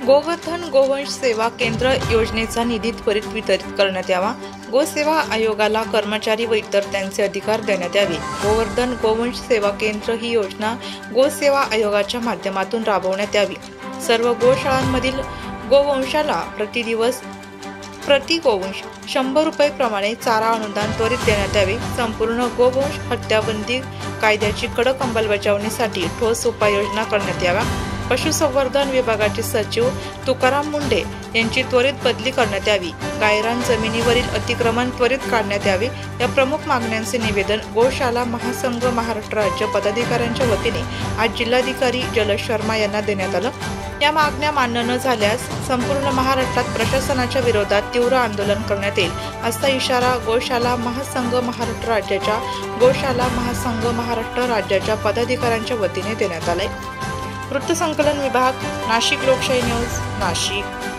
गोवर्धन गोवंश सेवा केंद्र योजनेचा निधी त्वरित वितरित करण्यात यावा। गोसेवा आयोगाला कर्मचारी व इतर त्यांचे अधिकार देण्यात यावे। गोवर्धन गोवंश सेवा केंद्र ही योजना गोसेवा आयोगाच्या माध्यमातून राबवण्यात यावी। सर्व गोशाळांमधील गोवंशाला प्रति गोवंश 100 रुपये प्रमाणे चारा अनुदान त्वरित देण्यात यावे। संपूर्ण गोवंश हत्याबंदी कायद्याची कडक अंमलबजावणीसाठी ठोस उपाययोजना करण्यात याव्या। पशुसंवर्धन विभागाचे सचिव तुकाराम मुंडे यांची त्वरित बदली करण्यात यावी। गायरान जमिनीवरील अतिक्रमण त्वरित काढण्यात यावे। या प्रमुख मागण्यांचे निवेदन गोशाला महासंघ महाराष्ट्र राज्य पदाधिकाऱ्यांच्या वतीने आज जिल्हाधिकारी जलज शर्मा यांना देण्यात आलं। या मागण्या मान्य न झाल्यास संपूर्ण महाराष्ट्रात प्रशासनाच्या विरोधात तीव्र आंदोलन करण्यात येईल असा इशारा गोशाला महासंघ महाराष्ट्र राज्याच्या पदाधिकाऱ्यांच्या वतीने देण्यात आलाय। वृत्तसंकलन विभाग, नाशिक लोकशाही न्यूज, नाशिक।